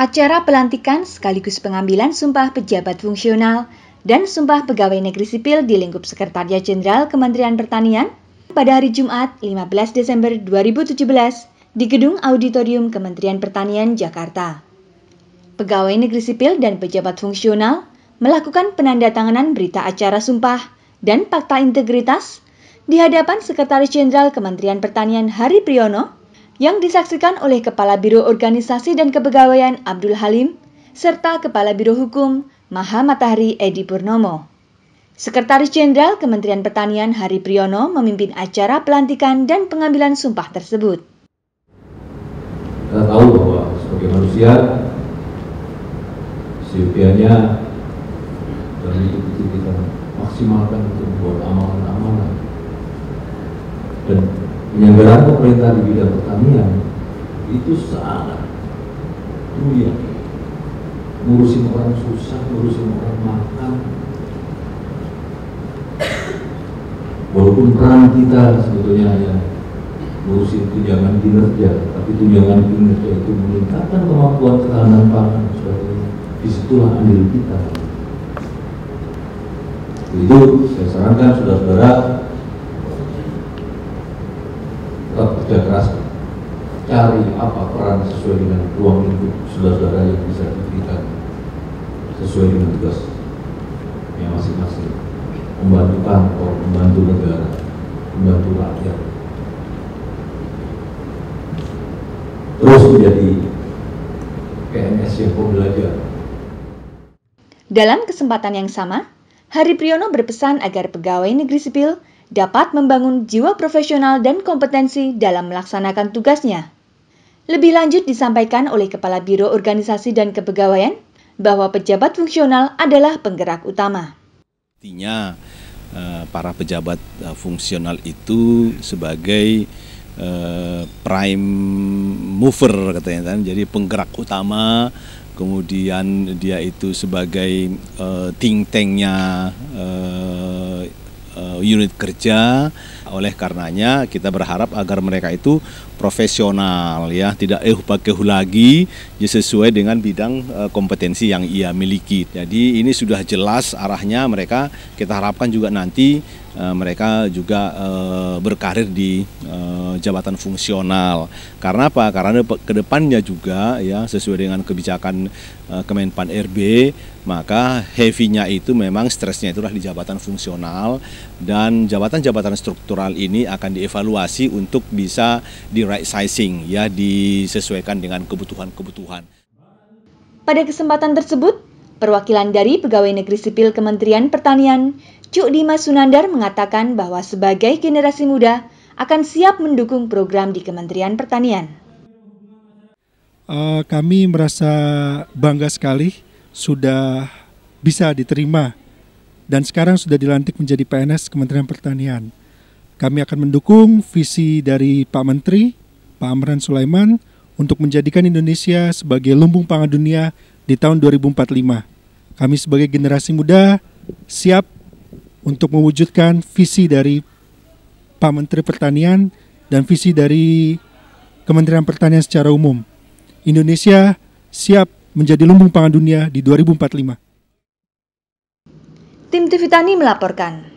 Acara pelantikan sekaligus pengambilan sumpah pejabat fungsional dan sumpah pegawai negeri sipil di lingkup Sekretariat Jenderal Kementerian Pertanian pada hari Jumat 15 Desember 2017 di Gedung Auditorium Kementerian Pertanian, Jakarta. Pegawai negeri sipil dan pejabat fungsional melakukan penandatanganan berita acara sumpah dan fakta integritas di hadapan Sekretaris Jenderal Kementerian Pertanian Hari Priyono yang disaksikan oleh Kepala Biro Organisasi dan Kepegawaian Abdul Halim serta Kepala Biro Hukum Maha Matahari Edi Purnomo. Sekretaris Jenderal Kementerian Pertanian Hari Priyono memimpin acara pelantikan dan pengambilan sumpah tersebut. Kita tahu bahwa sebagai manusia, seusianya dan itu kita maksimalkan untuk membuat amalan-amalan dan penyelenggaraan pemerintah di bidang pertanian itu sangat mulia. Ngurusin orang susah, ngurusin orang makan. Walaupun peran kita sebetulnya hanya ngurusin tunjangan kinerja, tapi tunjangan kinerja itu meningkatkan kemampuan ketahanan pangan sebagainya. Disitulah andil kita. Itu saya sarankan saudara-saudara tetap kerja keras, cari apa peran sesuai dengan ruang lingkup saudara-saudara yang bisa diberikan sesuai dengan tugas yang masing-masing, membantu kantor, membantu negara, membantu rakyat, terus menjadi PNS yang pembelajar. Dalam kesempatan yang sama, Hari Priyono berpesan agar pegawai negeri sipil dapat membangun jiwa profesional dan kompetensi dalam melaksanakan tugasnya. Lebih lanjut disampaikan oleh Kepala Biro Organisasi dan Kepegawaian bahwa pejabat fungsional adalah penggerak utama. Artinya para pejabat fungsional itu sebagai prime mover katanya, jadi penggerak utama. Kemudian dia itu sebagai think tank-nya unit kerja. Oleh karenanya kita berharap agar mereka itu profesional, ya, tidak pakai lagi, ya, sesuai dengan bidang kompetensi yang ia miliki. Jadi ini sudah jelas arahnya mereka. Kita harapkan juga nanti mereka juga berkarir di jabatan fungsional. Karena apa? Karena kedepannya juga, ya, sesuai dengan kebijakan Kemenpan RB, maka heavy-nya itu memang stresnya itulah di jabatan fungsional, dan jabatan-jabatan struktural ini akan dievaluasi untuk bisa di right sizing, ya, disesuaikan dengan kebutuhan-kebutuhan. Pada kesempatan tersebut, perwakilan dari Pegawai Negeri Sipil Kementerian Pertanian, Cuk Dimas Sunandar, mengatakan bahwa sebagai generasi muda akan siap mendukung program di Kementerian Pertanian. Kami merasa bangga sekali sudah bisa diterima dan sekarang sudah dilantik menjadi PNS Kementerian Pertanian. Kami akan mendukung visi dari Pak Menteri, Pak Amran Sulaiman, untuk menjadikan Indonesia sebagai lumbung pangan dunia di tahun 2045. Kami sebagai generasi muda siap untuk mewujudkan visi dari Pak Menteri Pertanian dan visi dari Kementerian Pertanian secara umum. Indonesia siap menjadi lumbung pangan dunia di 2045. Tim TV Tani melaporkan.